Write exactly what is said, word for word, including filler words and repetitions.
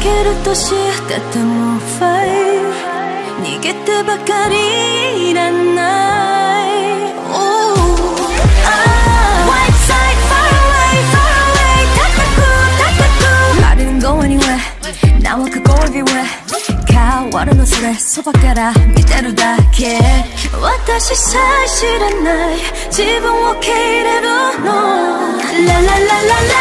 けるとしててもファイ逃げてばかりいらない。 WILDSIDE far away far away 高く高く I didn't go anywhere Now I could go everywhere 変わるのそれそばから見てるだけ。私さえ知らない自分を受け入れるの。ラララララ